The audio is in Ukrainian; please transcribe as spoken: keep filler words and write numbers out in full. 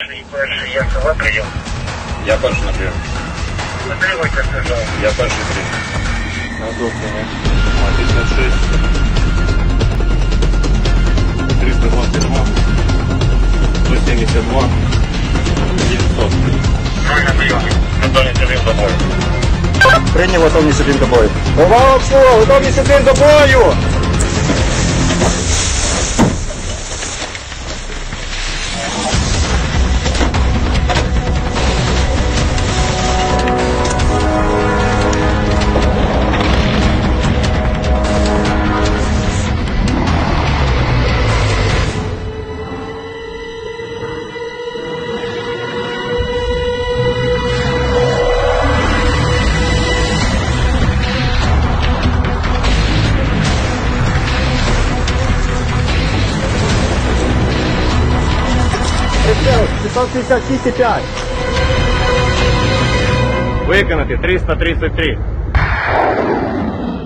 Перший, я сова прийом. Я перший на прийом. Затримуйте, сказав. Я перший прийом. Готов, пятьдесят шесть, триста двадцать два, сто семьдесят два, девятьсот. Ноль на прийомі. Готовність один до бою. Прийняв готовність один до бою. Увага, обслуга, готовність один до бою! пятьсот пятьдесят шесть и пять. Виконати триста тридцять три.